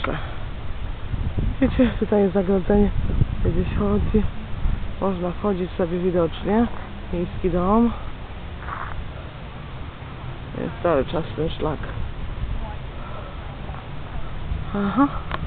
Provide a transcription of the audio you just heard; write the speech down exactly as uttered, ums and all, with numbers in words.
proszę. Wiecie, tutaj jest zagrodzenie, gdzieś chodzi. Można wchodzić sobie widocznie. Miejski dom. Jest cały czas ten szlak. Aha.